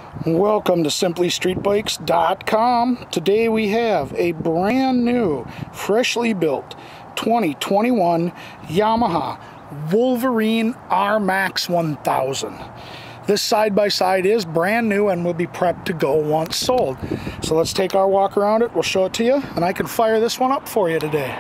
Welcome to simplystreetbikes.com. Today we have a brand new, freshly built 2021 Yamaha Wolverine RMAX 1000. This side-by-side is brand new and will be prepped to go once sold. So let's take our walk around it, we'll show it to you, and I can fire this one up for you today.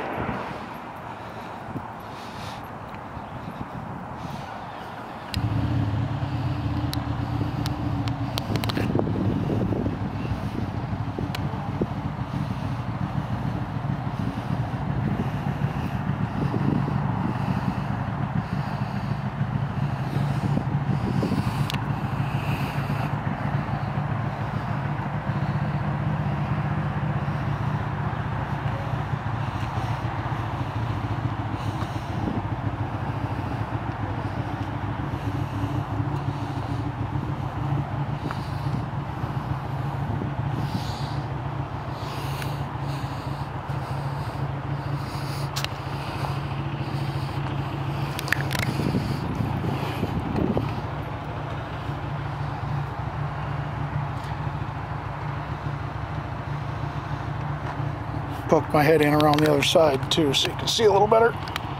Poke my head in around the other side too so you can see a little better.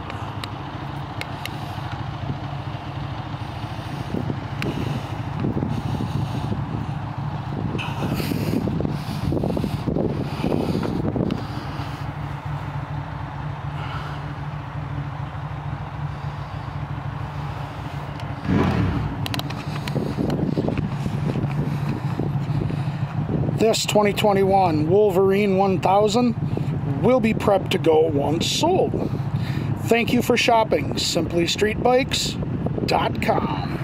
This 2021 Wolverine 1000 will be prepped to go once sold. Thank you for shopping. SimplyStreetBikes.com.